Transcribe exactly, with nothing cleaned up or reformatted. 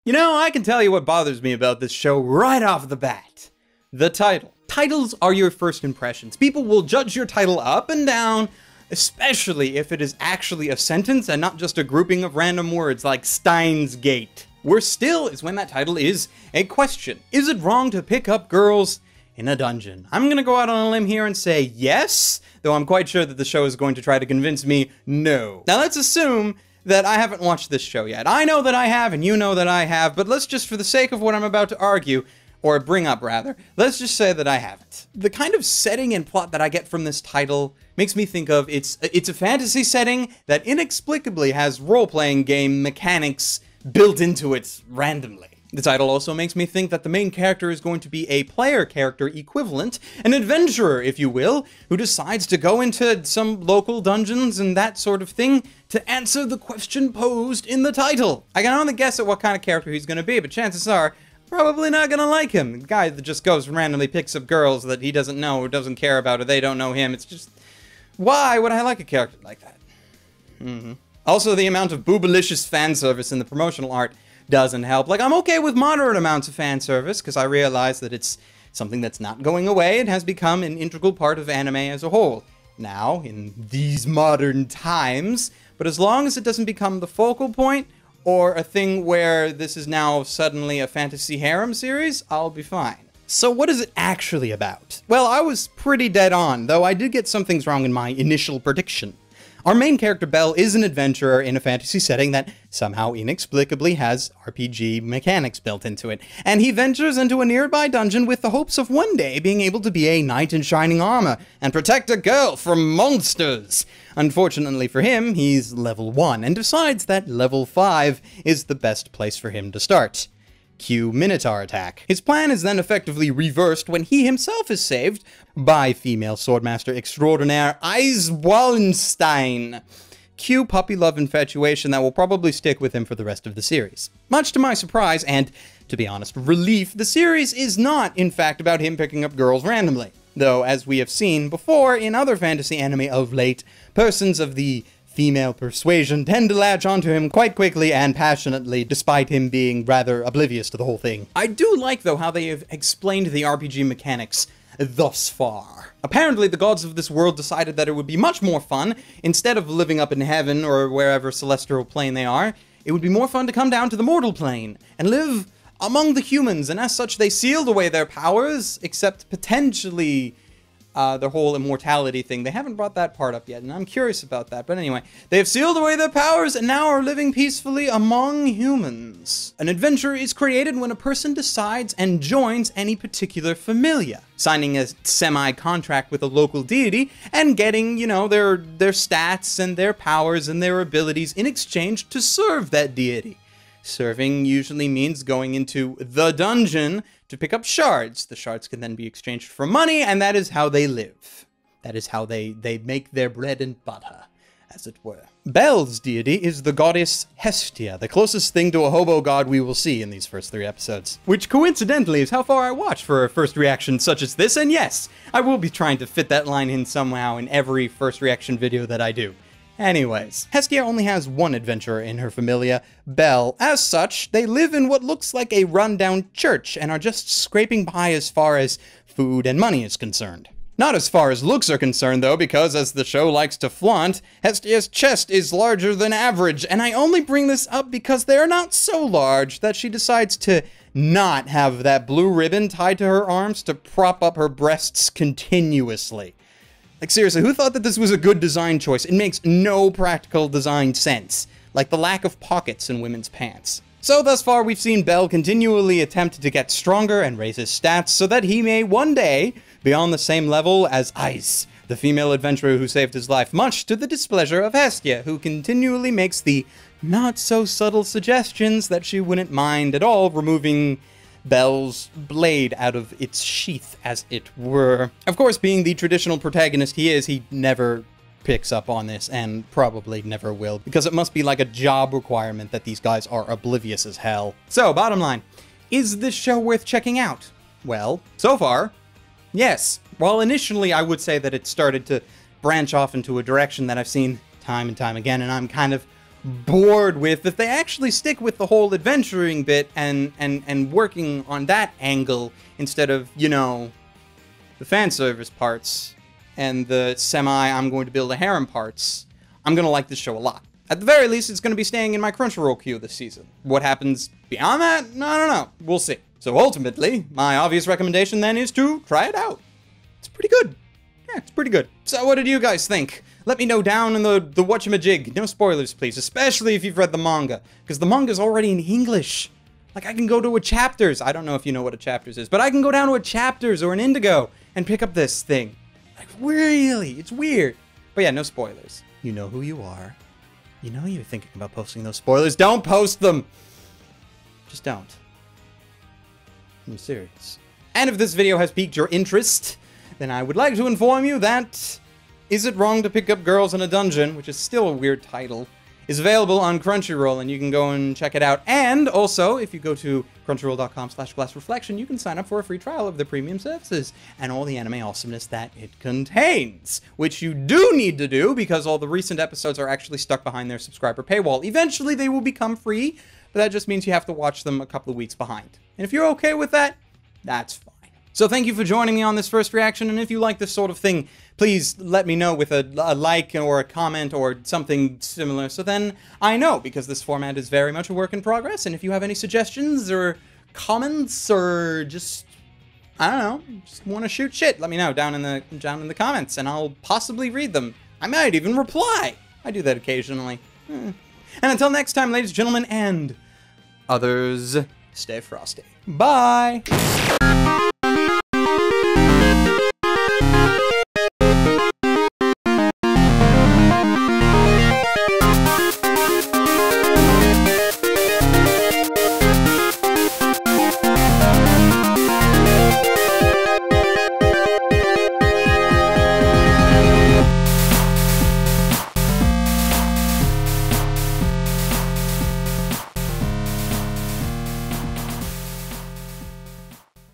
You know, I can tell you what bothers me about this show right off the bat. The title. Titles are your first impressions. People will judge your title up and down, especially if it is actually a sentence and not just a grouping of random words like Steins Gate. Worse still is when that title is a question. Is it wrong to pick up girls in a dungeon? I'm gonna go out on a limb here and say yes, though I'm quite sure that the show is going to try to convince me no. Now let's assume that I haven't watched this show yet. I know that I have, and you know that I have, but let's just, for the sake of what I'm about to argue, or bring up rather, let's just say that I haven't. The kind of setting and plot that I get from this title makes me think of it's it's a fantasy setting that inexplicably has role-playing game mechanics built into it randomly. The title also makes me think that the main character is going to be a player character equivalent, an adventurer, if you will, who decides to go into some local dungeons and that sort of thing to answer the question posed in the title. I can only guess at what kind of character he's going to be, but chances are, probably not going to like him. The guy that just goes and randomly picks up girls that he doesn't know or doesn't care about or they don't know him. It's just, why would I like a character like that? Mm-hmm. Also, the amount of boobalicious fan service in the promotional art doesn't help. Like, I'm okay with moderate amounts of fan service, because I realize that it's something that's not going away. It has become an integral part of anime as a whole now, in these modern times. But as long as it doesn't become the focal point, or a thing where this is now suddenly a fantasy harem series, I'll be fine. So what is it actually about? Well, I was pretty dead on, though I did get some things wrong in my initial prediction. Our main character, Belle, is an adventurer in a fantasy setting that somehow inexplicably has R P G mechanics built into it, and he ventures into a nearby dungeon with the hopes of one day being able to be a knight in shining armor and protect a girl from monsters. Unfortunately for him, he's level one, and decides that level five is the best place for him to start. Cue Minotaur attack. His plan is then effectively reversed when he himself is saved by female swordmaster extraordinaire Ys Wallenstein. Cue puppy love infatuation that will probably stick with him for the rest of the series. Much to my surprise, and to be honest, relief, the series is not, in fact, about him picking up girls randomly. Though, as we have seen before in other fantasy anime of late, persons of the female persuasion tend to latch onto him quite quickly and passionately, despite him being rather oblivious to the whole thing. I do like, though, how they have explained the R P G mechanics thus far. Apparently, the gods of this world decided that it would be much more fun, instead of living up in heaven or wherever celestial plane they are, it would be more fun to come down to the mortal plane and live among the humans, and as such, they sealed away their powers, except potentially Uh, the whole immortality thing. They haven't brought that part up yet, and I'm curious about that. But anyway, they have sealed away their powers and now are living peacefully among humans. An adventure is created when a person decides and joins any particular familia, signing a semi-contract with a local deity and getting, you know, their, their stats and their powers and their abilities in exchange to serve that deity. Serving usually means going into the dungeon to pick up shards. The shards can then be exchanged for money, and that is how they live. That is how they, they make their bread and butter, as it were. Belle's deity is the goddess Hestia, the closest thing to a hobo god we will see in these first three episodes. Which coincidentally is how far I watched for a first reaction such as this, and yes, I will be trying to fit that line in somehow in every first reaction video that I do. Anyways, Hestia only has one adventurer in her familia, Belle. As such, they live in what looks like a rundown church and are just scraping by as far as food and money is concerned. Not as far as looks are concerned, though, because as the show likes to flaunt, Hestia's chest is larger than average, and I only bring this up because they are not so large that she decides to not have that blue ribbon tied to her arms to prop up her breasts continuously. Like, seriously, who thought that this was a good design choice? It makes no practical design sense. Like the lack of pockets in women's pants. So thus far, we've seen Belle continually attempt to get stronger and raise his stats so that he may one day be on the same level as Ys, the female adventurer who saved his life, much to the displeasure of Hestia, who continually makes the not-so-subtle suggestions that she wouldn't mind at all removing Belle's blade out of its sheath, as it were. Of course, being the traditional protagonist he is, he never picks up on this, and probably never will, because it must be like a job requirement that these guys are oblivious as hell. So, bottom line, is this show worth checking out? Well, so far, yes. While initially I would say that it started to branch off into a direction that I've seen time and time again, and I'm kind of bored with if they actually stick with the whole adventuring bit and and and working on that angle instead of, you know, the fan service parts and the semi I'm going to build a harem parts. I'm gonna like this show a lot. At the very least, it's gonna be staying in my Crunchyroll queue this season. What happens beyond that? I don't know. We'll see. So ultimately, my obvious recommendation then is to try it out. It's pretty good. Yeah, it's pretty good. So what did you guys think? Let me know down in the, the whatchamajig. No spoilers, please, especially if you've read the manga, because the manga's already in English. Like, I can go to a chapters. I don't know if you know what a chapters is, but I can go down to a chapters or an Indigo and pick up this thing. Like, really? It's weird. But yeah, no spoilers. You know who you are. You know you're thinking about posting those spoilers. Don't post them! Just don't. I'm serious. And if this video has piqued your interest, then I would like to inform you that Is It Wrong to Pick Up Girls in a Dungeon, which is still a weird title, is available on Crunchyroll, and you can go and check it out. And also, if you go to crunchyroll.com slash glassreflection, you can sign up for a free trial of the premium services and all the anime awesomeness that it contains, which you do need to do because all the recent episodes are actually stuck behind their subscriber paywall. Eventually, they will become free, but that just means you have to watch them a couple of weeks behind. And if you're okay with that, that's fine. So thank you for joining me on this first reaction, and if you like this sort of thing, please let me know with a, a like or a comment or something similar, so then I know, because this format is very much a work in progress, and if you have any suggestions or comments or just, I don't know, just want to shoot shit, let me know down in the down in the comments, and I'll possibly read them. I might even reply. I do that occasionally. Eh. And until next time, ladies and gentlemen, and others, stay frosty. Bye!